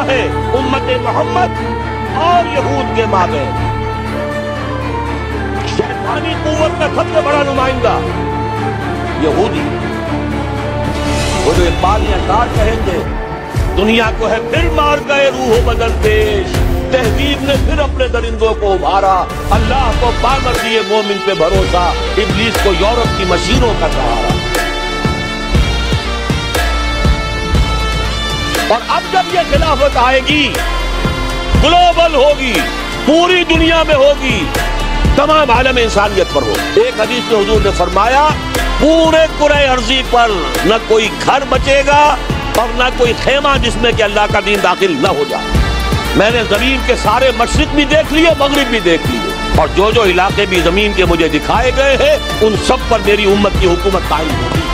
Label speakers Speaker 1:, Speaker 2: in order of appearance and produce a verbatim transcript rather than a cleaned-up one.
Speaker 1: है उम्मत मोहम्मद और यहूद के माबैन। शैतानी कुव्वत का सबसे बड़ा नुमाइंदा यहूदी। वो जो इकबाल अशार कहेंगे, दुनिया को है फिर मार गए रूह बदल पेश, तहजीब ने फिर अपने दरिंदों को उभारा, अल्लाह को पाकर दिए मोमिन पे भरोसा, इब्लीस को यूरोप की मशीनों का सहारा। और अब जब ये खिलाफत आएगी, ग्लोबल होगी, पूरी दुनिया में होगी, तमाम आलम इंसानियत पर होगी। एक हदीस में हुजूर ने फरमाया, पूरे कुरे अर्जी पर न कोई घर बचेगा और न कोई खेमा जिसमें कि अल्लाह का दीन दाखिल न हो जाए। मैंने जमीन के सारे मशरिक भी देख लिए, मगरिब भी देख लिए, और जो जो इलाके भी जमीन के मुझे दिखाए गए हैं, उन सब पर मेरी उम्मत की हुकूमत कायम होगी।